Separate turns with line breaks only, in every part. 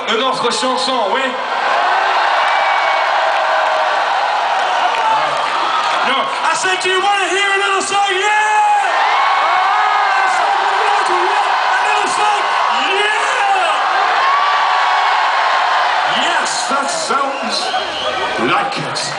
une autre chanson, oui? No, I said, do you want to hear a little song? Yeah! A little song? Yeah! Yes, that sounds like it.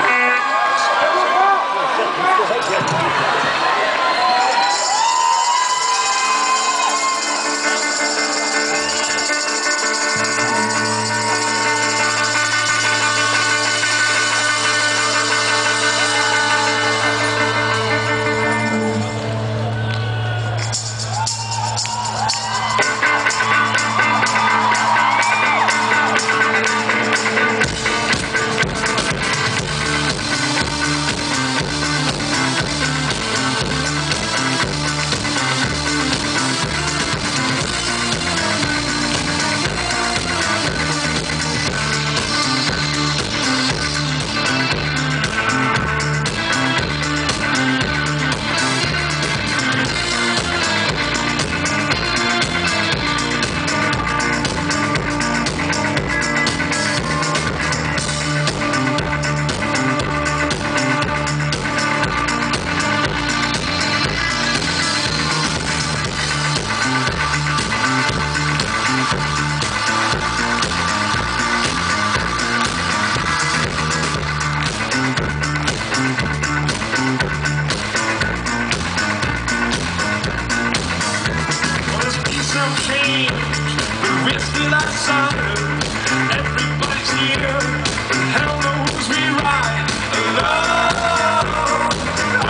Everybody's here, and hell knows we ride alone.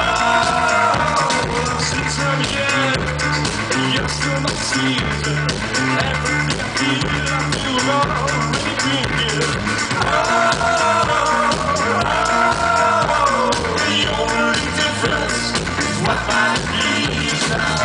Since I'm young, you're still my season. Everything I feel already been here. The only difference is what might be now.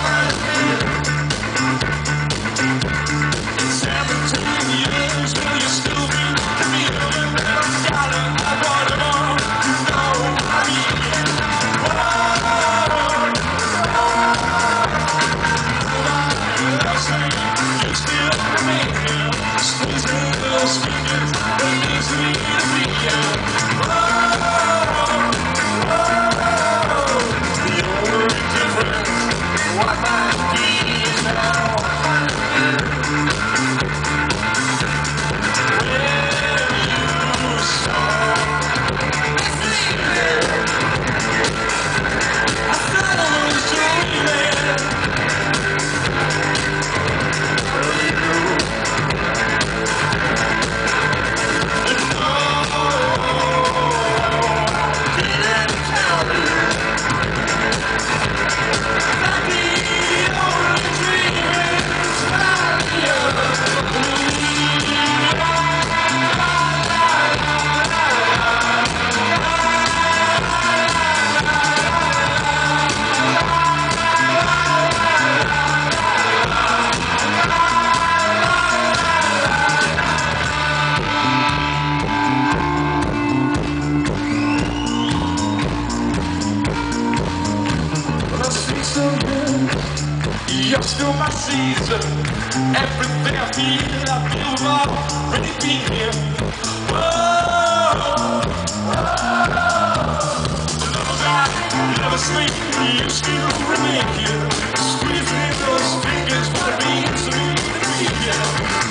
You're still my season. Everything I feel already been here. You never sleep, you still remain here. Squeezing those fingers for the beans to be here.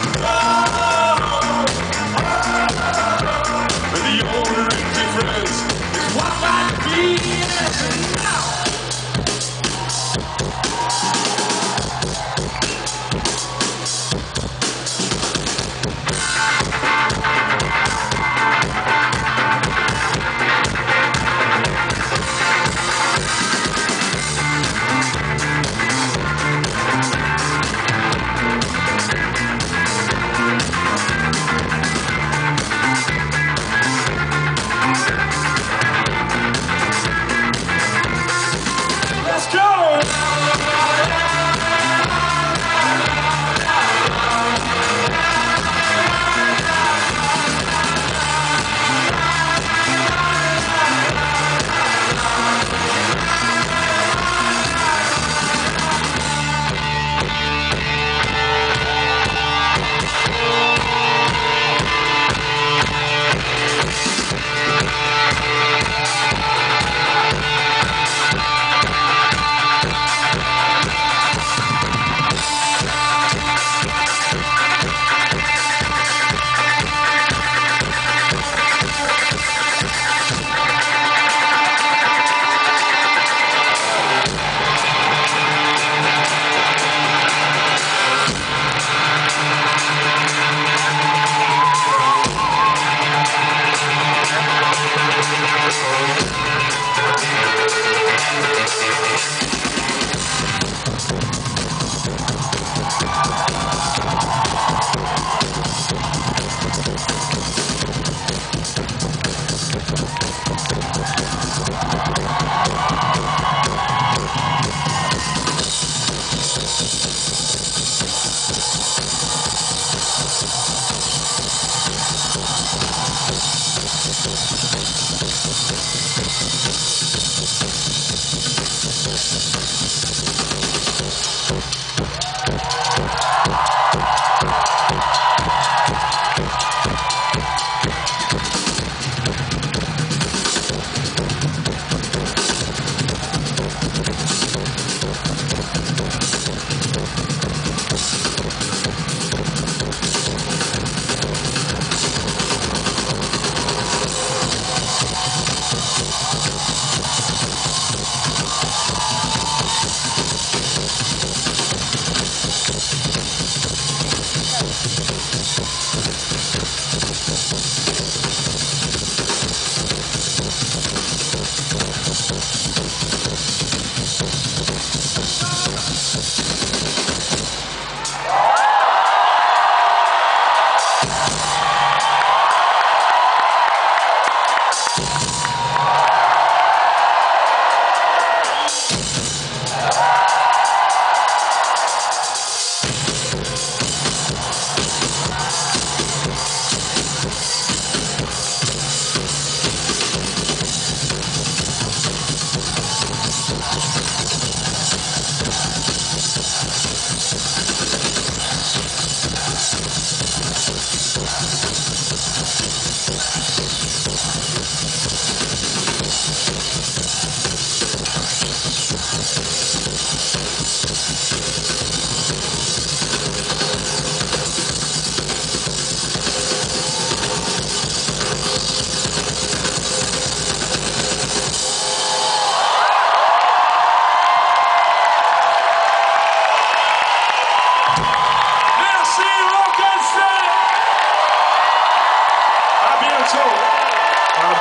But the only difference is what might be now.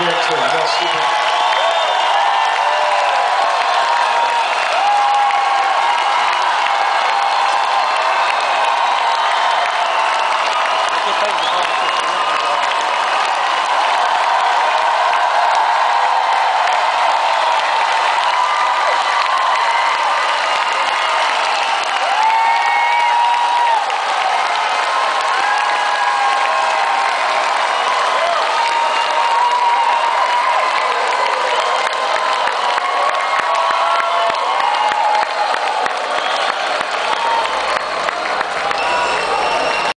bientôt. Merci beaucoup.